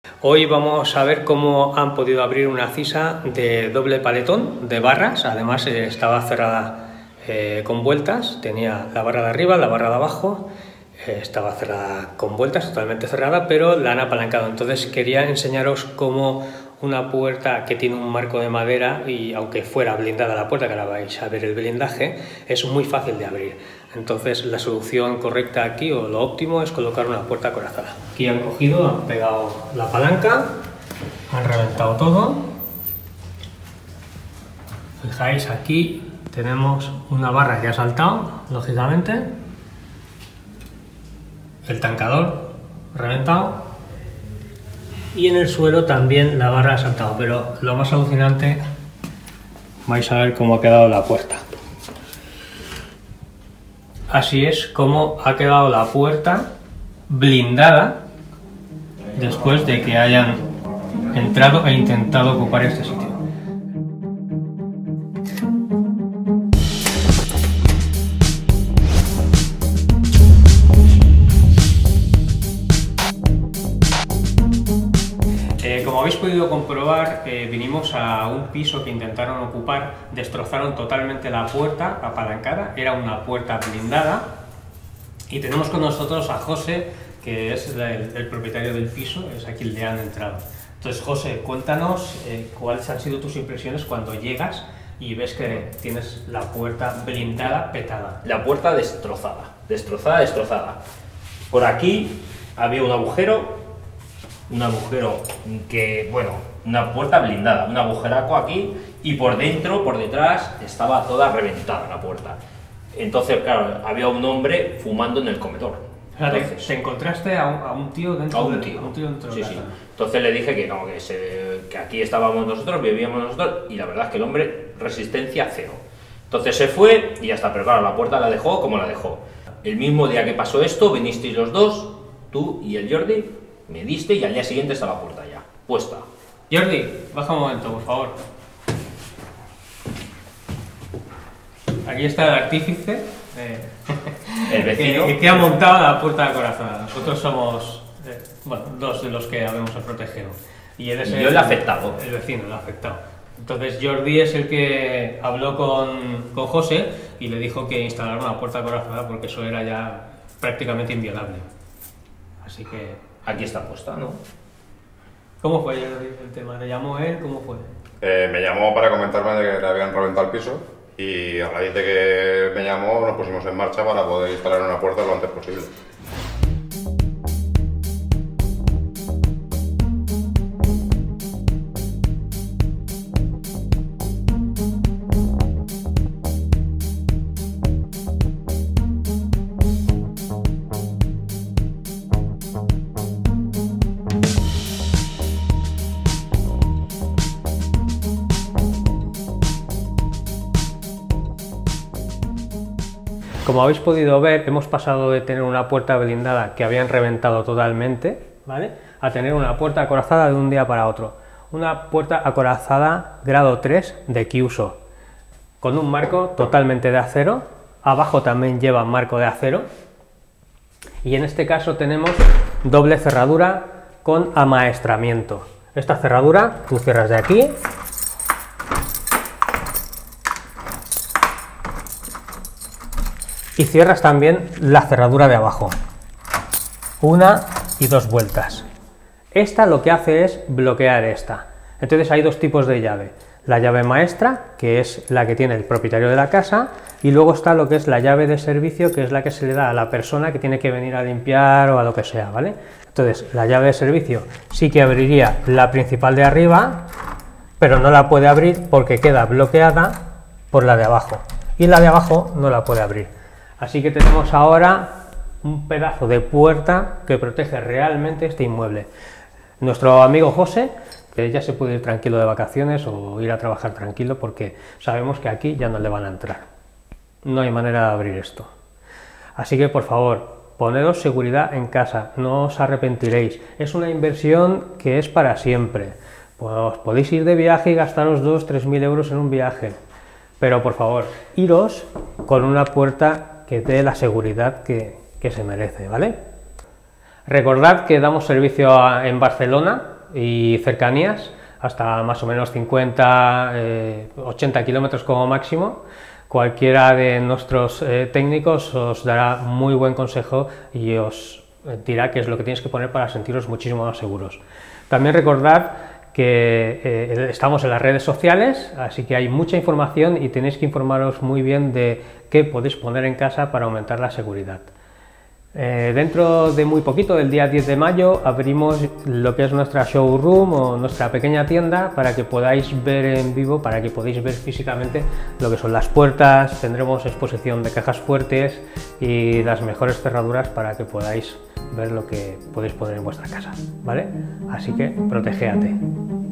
Hoy vamos a ver cómo han podido abrir una cisa de doble paletón de barras. Además estaba cerrada con vueltas, tenía la barra de arriba, la barra de abajo, estaba cerrada con vueltas, totalmente cerrada, pero la han apalancado. Entonces quería enseñaros cómo una puerta que tiene un marco de madera, y aunque fuera blindada la puerta, que ahora vais a ver el blindaje, es muy fácil de abrir. Entonces la solución correcta aquí, o lo óptimo, es colocar una puerta acorazada. Aquí han cogido, han pegado la palanca, han reventado todo. Fijáis, aquí tenemos una barra que ha saltado, lógicamente. El tancador reventado. Y en el suelo también la barra ha saltado, pero lo más alucinante, vais a ver cómo ha quedado la puerta. Así es como ha quedado la puerta blindada después de que hayan entrado e intentado ocupar este sitio. Como habéis podido comprobar, vinimos a un piso que intentaron ocupar, destrozaron totalmente la puerta apalancada, era una puerta blindada, y tenemos con nosotros a José, que es el propietario del piso, es aquí el que han entrado. Entonces, José, cuéntanos cuáles han sido tus impresiones cuando llegas y ves que tienes la puerta blindada, petada. La puerta destrozada, destrozada. Por aquí había un agujero que, bueno, una puerta blindada, un agujeraco aquí, y por dentro, por detrás, estaba toda reventada la puerta. Entonces, claro, había un hombre fumando en el comedor. Entonces, ¿te encontraste a un tío dentro de la casa? Sí. Entonces le dije que no, que aquí estábamos nosotros, vivíamos nosotros, y la verdad es que el hombre, resistencia cero. Entonces se fue y ya está, pero claro, la puerta la dejó como la dejó. El mismo día que pasó esto, vinisteis los dos, tú y el Jordi, me diste, y al día siguiente está la puerta ya puesta. Jordi, baja un momento, por favor. Aquí está el artífice, el vecino, que ha montado la puerta acorazada. Nosotros somos bueno, dos de los que habemos protegido. Y él es yo el afectado. El vecino, el afectado. Entonces Jordi es el que habló con José y le dijo que instalara una puerta acorazada porque eso era ya prácticamente inviolable. Así que aquí está puesta, ¿no? ¿Cómo fue el tema? ¿Le llamó él? ¿Cómo fue? Me llamó para comentarme de que le habían reventado el piso, y a raíz de que me llamó nos pusimos en marcha para poder instalar una puerta lo antes posible. Como habéis podido ver, hemos pasado de tener una puerta blindada que habían reventado totalmente, ¿vale?, a tener una puerta acorazada de un día para otro. Una puerta acorazada grado 3 de Kyuso, con un marco totalmente de acero, abajo también lleva marco de acero, y en este caso tenemos doble cerradura con amaestramiento. Esta cerradura tú cierras de aquí, y cierras también la cerradura de abajo, una y dos vueltas. Esta lo que hace es bloquear esta. Entonces hay dos tipos de llave: la llave maestra, que es la que tiene el propietario de la casa, y luego está lo que es la llave de servicio, que es la que se le da a la persona que tiene que venir a limpiar o a lo que sea, ¿vale? Entonces la llave de servicio sí que abriría la principal de arriba, pero no la puede abrir porque queda bloqueada por la de abajo, y la de abajo no la puede abrir. Así que tenemos ahora un pedazo de puerta que protege realmente este inmueble. Nuestro amigo José, que ya se puede ir tranquilo de vacaciones o ir a trabajar tranquilo, porque sabemos que aquí ya no le van a entrar. No hay manera de abrir esto. Así que, por favor, ponedos seguridad en casa, no os arrepentiréis. Es una inversión que es para siempre. Pues podéis ir de viaje y gastaros 2.000 o 3.000 euros en un viaje. Pero, por favor, iros con una puerta que dé la seguridad que se merece, ¿vale? Recordad que damos servicio en Barcelona, y cercanías, hasta más o menos 50, 80 kilómetros como máximo. Cualquiera de nuestros técnicos os dará muy buen consejo y os dirá qué es lo que tienes que poner para sentiros muchísimo más seguros. También recordad que estamos en las redes sociales, así que hay mucha información y tenéis que informaros muy bien de qué podéis poner en casa para aumentar la seguridad. Dentro de muy poquito, el día 10 de mayo, abrimos lo que es nuestra showroom o nuestra pequeña tienda para que podáis ver en vivo, para que podáis ver físicamente lo que son las puertas. Tendremos exposición de cajas fuertes y las mejores cerraduras para que podáis ver lo que podéis poner en vuestra casa, ¿vale? Así que protegéate.